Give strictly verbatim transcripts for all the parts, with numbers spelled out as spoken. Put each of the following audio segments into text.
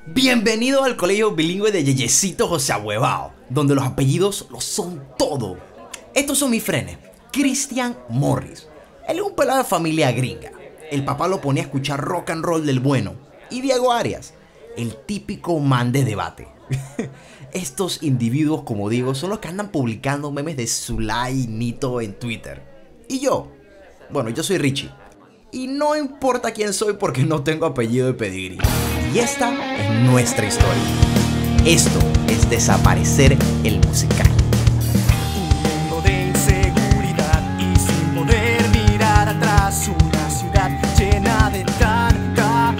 Bienvenidos al colegio bilingüe de Yeyecito José Ahuevao, donde los apellidos lo son todo. Estos son mis frenes. Christian Morris. Él es un pelado de familia gringa. El papá lo ponía a escuchar rock and roll del bueno. Y Diego Arias, el típico man de debate. Estos individuos, como digo, son los que andan publicando memes de Zulay y Nito en Twitter. Y yo, bueno, yo soy Richie. Y no importa quién soy porque no tengo apellido de pedigrí. Y esta es nuestra historia. Esto es Desaparecer el Musical. Un mundo de inseguridad y sin poder mirar atrás. Una ciudad llena de tanta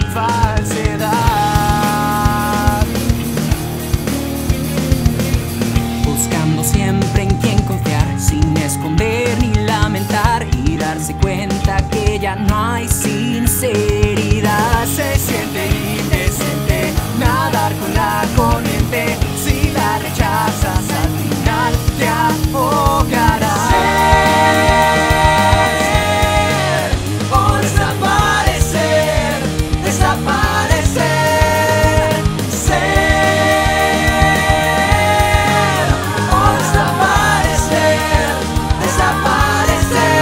falsedad. Buscando siempre en quién confiar, sin esconder ni lamentar, y darse cuenta que ya no hay sinceridad. Se siente indecente nadar con la corriente. Si la rechazas al final te ahogarás. Ser o desaparecer, desaparecer. Ser o desaparecer, desaparecer.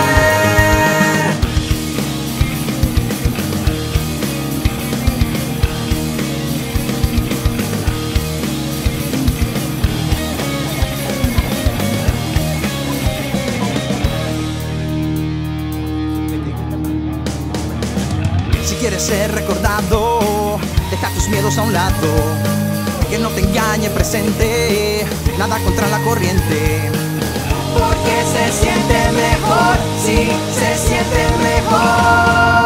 Si quieres ser recordado, deja tus miedos a un lado. Que no te engañe el presente, nada contra la corriente. Porque se siente mejor, sí, se siente mejor.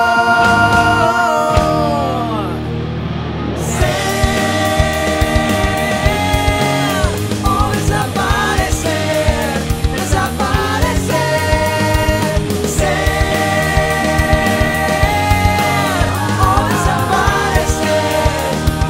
Ser o desaparecer, desaparecer. Ser o desaparecer,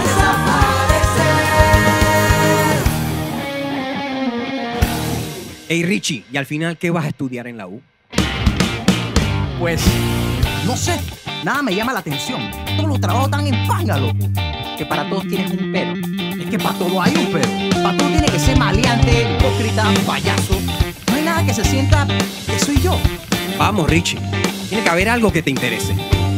desaparecer. Hey Richie, ¿y al final qué vas a estudiar en la U? Pues, no sé, nada me llama la atención. Todos los trabajos están en panga, loco. Que para todos tienes un pero. Es que para todo hay un pero. Para todo tiene que ser maleante, hipócrita, payaso. No hay nada que se sienta que soy yo. Vamos Richie, tiene que haber algo que te interese.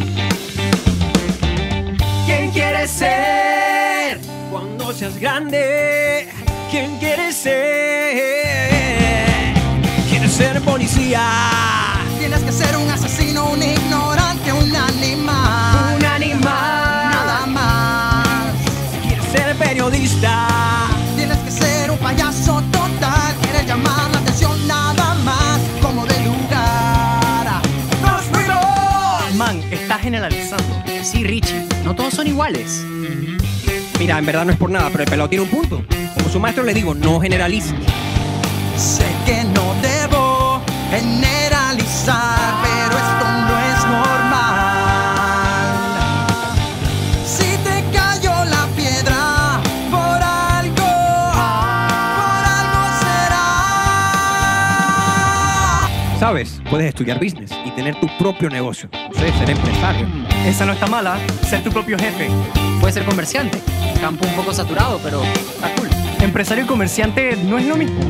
¿Quién quieres ser cuando seas grande? ¿Quién quieres ser? ¿Quieres ser policía? Tienes que ser un asesino, un ignorante, un animal. Un animal. Nada más. ¿Quieres ser periodista? Tienes que ser un payaso total. Quieres llamar la atención nada más. Como de lugar. ¡Nos fuimos! Man, estás generalizando. Sí, Richie, no todos son iguales. Mira, en verdad no es por nada, pero el pelado tiene un punto. Como su maestro le digo, no generalices. Sé que no debo generalizar, pero esto no es normal. Si te cayó la piedra, por algo, por algo será. ¿Sabes? Puedes estudiar business y tener tu propio negocio. No sé, ser empresario. Esa no está mala, ser tu propio jefe. Puedes ser comerciante. Campo un poco saturado, pero está cool. Empresario y comerciante no es lo mismo.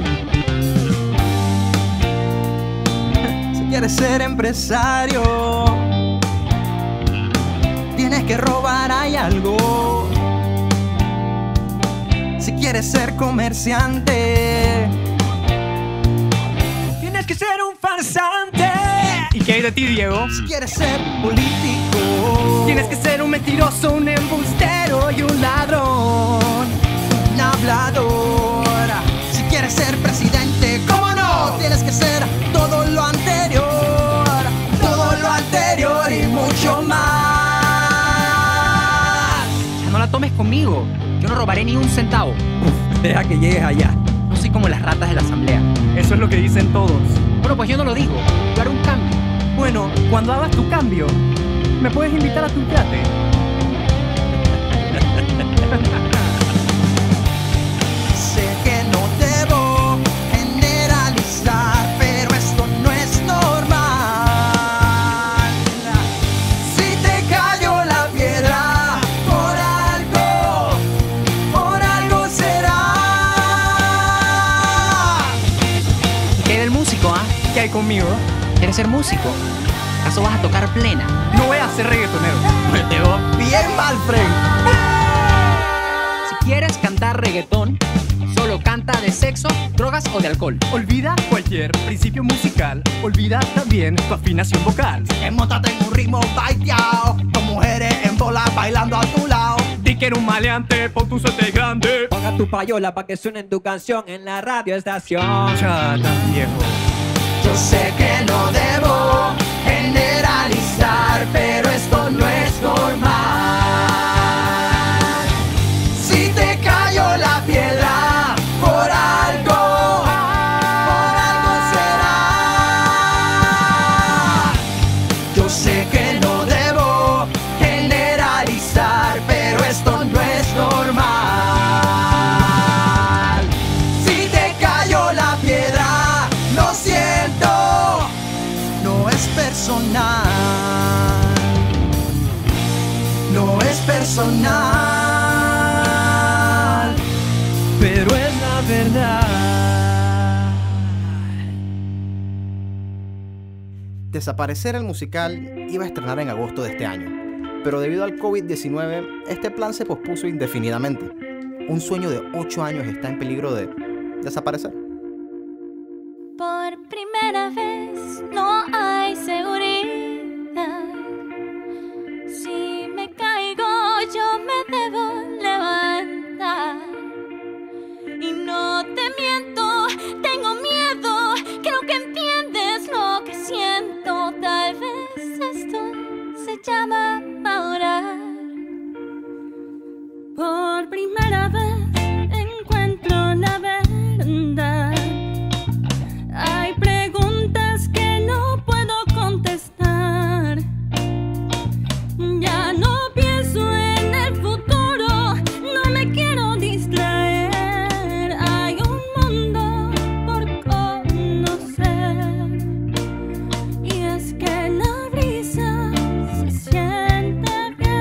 Si quieres ser empresario, tienes que robar, hay algo. Si quieres ser comerciante, Tienes que ser un farsante. ¿Y qué hay de ti, Diego? si quieres ser político, Tienes que ser un mentiroso, un embustero y un ladrón. un hablador. Si quieres ser presidente, ¿cómo no? Tienes que ser todo lo anterior, todo lo anterior y mucho más. Ya no la tomes conmigo. Yo no robaré ni un centavo. Deja que llegues allá. No soy como las ratas de la asamblea. Eso es lo que dicen todos. Bueno, pues yo no lo digo. Yo haré un cambio. Bueno, cuando hagas tu cambio, ¿me puedes invitar a tu yate? Sé que no debo generalizar, pero esto no es normal. Si te cayó la piedra, por algo, conmigo? ¿Quieres ser músico? ¿Acaso vas a tocar plena? No voy a ser reggaetonero. Me te veo bien mal, friend. Si quieres cantar reggaetón, solo canta de sexo, drogas o de alcohol. Olvida cualquier principio musical. Olvida también tu afinación vocal. Móntate en un ritmo baiteado, con mujeres en bola bailando a tu lado. Di que eres un maleante, pon tu suerte grande. Ponga tu payola pa' que suene tu canción en la radio estación. Chata, viejo. Yo sé que no debo generalizar, pero esto no es normal. Si te cayó la piedra por algo, por algo será. Yo sé que no debo generalizar, pero esto no es normal. Si te cayó la piedra, lo siento, no es personal, no es personal, pero es la verdad. Desaparecer el musical iba a estrenar en agosto de este año, pero debido al COVID diecinueve, este plan se pospuso indefinidamente. Un sueño de ocho años está en peligro de desaparecer. Por primera vez no hay seguridad. Si me caigo yo me debo levantar. Y no te miento, tengo miedo. Creo que entiendes lo que siento. Tal vez esto se llama madurar. Por primera vez encuentro la verdad. Hay preguntas que no puedo contestar. Ya no pienso en el futuro, no me quiero distraer. Hay un mundo por conocer. Y es que la brisa se siente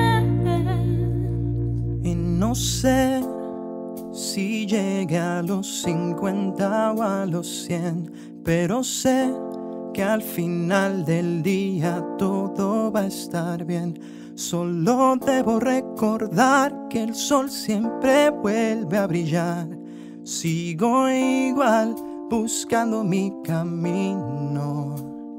bien. Y no sé si llegue a los cincuenta o a los cien, pero sé que al final del día todo va a estar bien. Solo debo recordar que el sol siempre vuelve a brillar. Sigo igual buscando mi camino.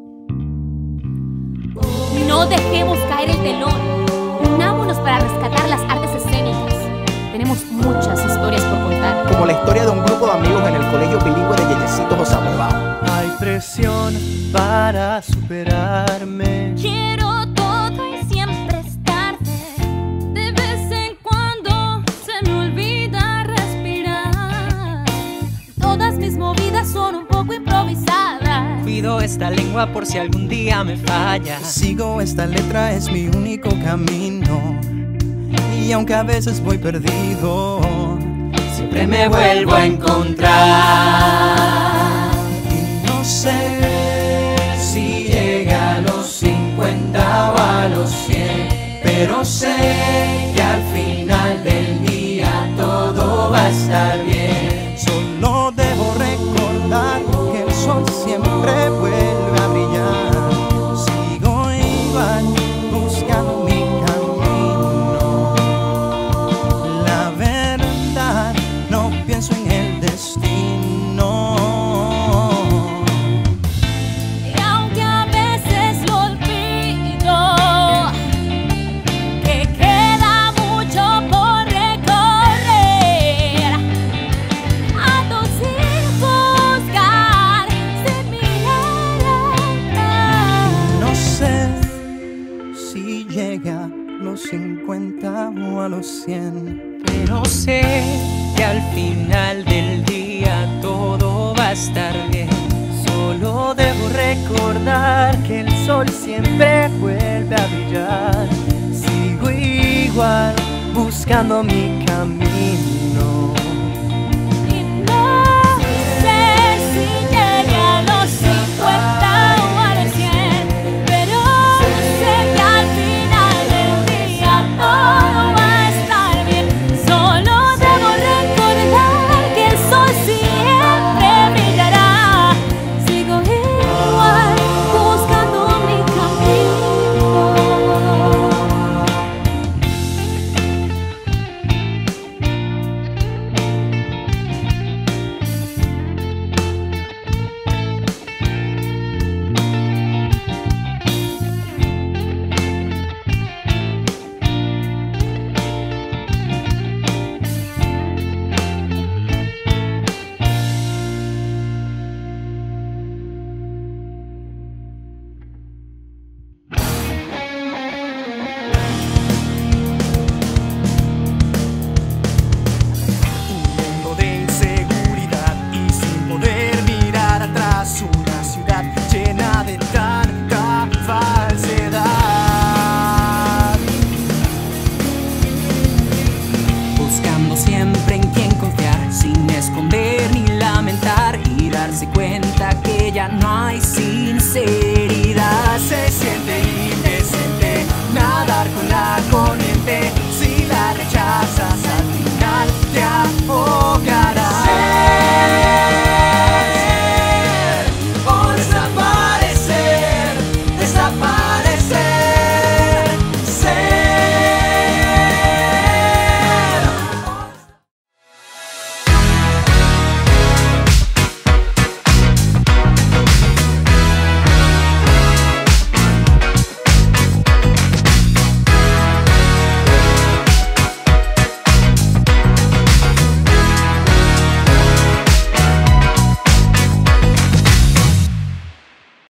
No dejemos caer el telón. Unámonos para rescatar las artes escénicas. Tenemos muchas historias por contar. Como la historia de un grupo de amigos en el colegio bilingüe de Yeyecitos José Huevao. Hay presión para superarme. Quiero todo y siempre es tarde. De vez en cuando se me olvida respirar. Todas mis movidas son un poco improvisadas. Cuido esta lengua por si algún día me falla. Sigo esta letra, es mi único camino. Y aunque a veces voy perdido, Siempre me vuelvo a encontrar. y no sé si llega a los cincuenta o a los cien, pero sé que al final del día todo va a estar bien. Solo debo recordar que el sol siempre vuelve a brillar. Sigo igual buscando mi camino. La verdad, no pienso en el destino. Y aunque a veces lo olvido, que queda mucho por recorrer, ando sin buscar, sin mirar atrás. No sé si llega a los cincuenta o a los cien, Pero sé que al final del día todo va a estar bien. solo debo recordar que el sol siempre vuelve a brillar. Sigo igual buscando mi